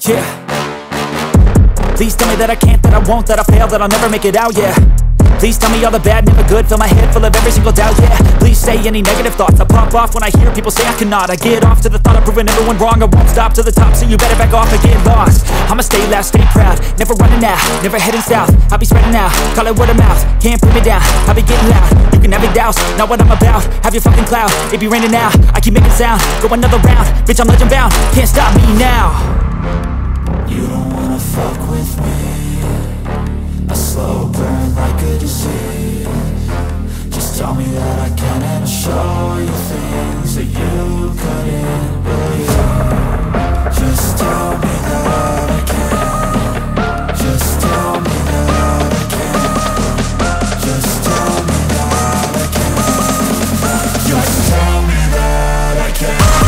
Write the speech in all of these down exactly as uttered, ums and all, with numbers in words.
Yeah. Please tell me that I can't, that I won't, that I fail, that I'll never make it out, yeah. Please tell me all the bad, never good, fill my head full of every single doubt, yeah. Please say any negative thoughts, I pop off when I hear people say I cannot. I get off to the thought of proving everyone wrong, I won't stop to the top, so you better back off and get lost. I'ma stay loud, stay proud, never running out, never heading south. I'll be spreading out, call it word of mouth, can't put me down, I'll be getting loud. You can have your doubts, not what I'm about, have your fucking clout, it be raining now, I keep making sound, go another round, bitch I'm legend bound, can't stop me now. You don't wanna fuck with me, a slow burn like a disease. Just tell me that I can and I'll show you things that you couldn't believe. Just tell me that I can. Just tell me that I can. Just tell me that I can. Just tell me that I can.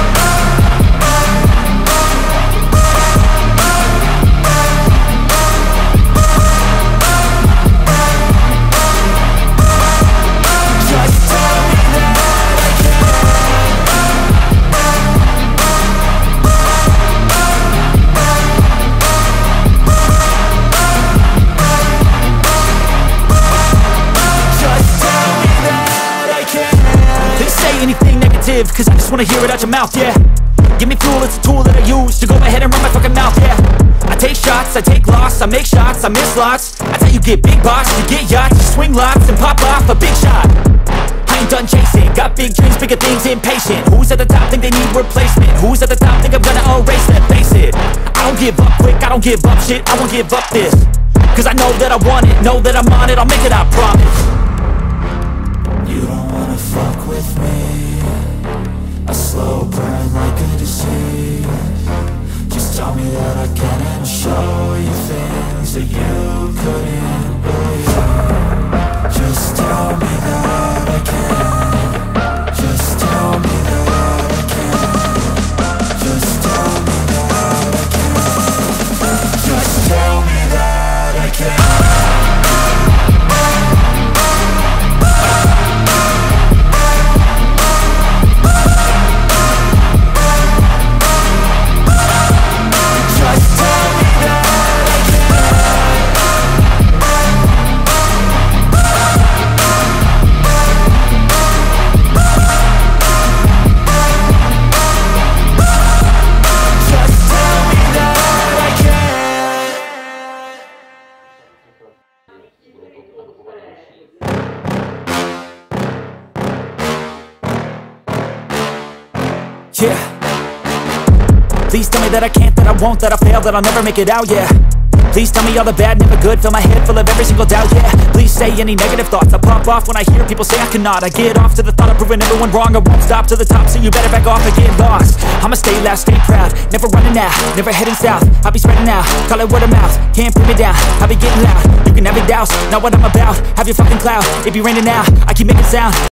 Cause I just wanna hear it out your mouth, yeah. Give me fuel, it's a tool that I use to go ahead and run my fucking mouth, yeah. I take shots, I take loss, I make shots, I miss lots. That's how you get big box, you get yachts, you swing lots and pop off a big shot. I ain't done chasing, got big dreams, bigger things, impatient. Who's at the top think they need replacement? Who's at the top think I'm gonna erase that, face it. I don't give up quick, I don't give up shit, I won't give up this. Cause I know that I want it, know that I'm on it, I'll make it, I promise. You don't wanna fuck with me, a slow burn like a disease. Just tell me that I can and I'll show you things that you couldn't believe. Just tell me that I can. Just tell me that I can. Just tell me that I can. Just tell me that I can. Yeah. Please tell me that I can't, that I won't, that I fail, that I'll never make it out, yeah. Please tell me all the bad, never good, fill my head full of every single doubt, yeah. Please say any negative thoughts, I pop off when I hear people say I cannot. I get off to the thought of proving everyone wrong, I won't stop to the top, so you better back off and get lost. I'ma stay loud, stay proud, never running out, never heading south. I'll be spreading out, call it word of mouth, can't put me down, I'll be getting loud. You can have your doubts, not what I'm about, have your fucking clout, it be raining now, I keep making sound.